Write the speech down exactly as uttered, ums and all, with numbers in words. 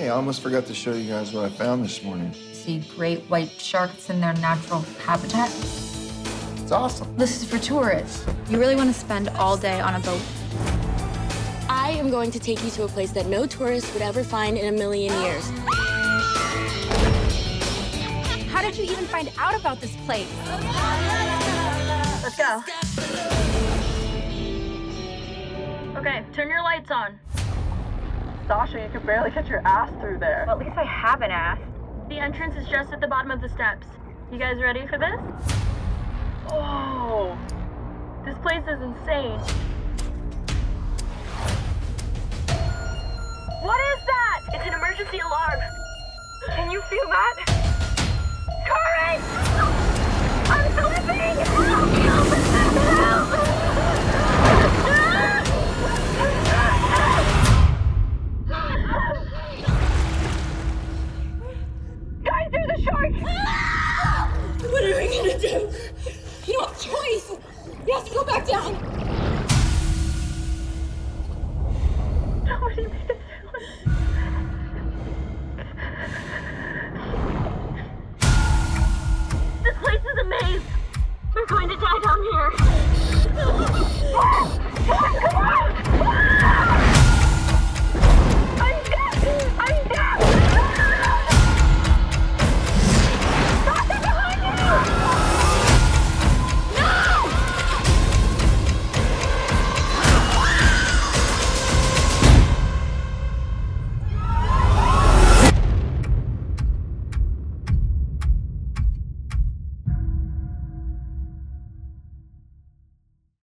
Hey, I almost forgot to show you guys what I found this morning. See great white sharks in their natural habitat. It's awesome. This is for tourists. You really want to spend all day on a boat? I am going to take you to a place that no tourist would ever find in a million years. How did you even find out about this place? Let's go. Okay, turn your lights on. Sasha, you could barely get your ass through there. Well, at least I have an ass. The entrance is just at the bottom of the steps. You guys ready for this? Oh, This place is insane. What is that? It's an emergency alarm. Can you feel that? Courage! I'm slipping! Help! Guys, there's a shark! What are we gonna do? You don't have a choice! You have to go back down!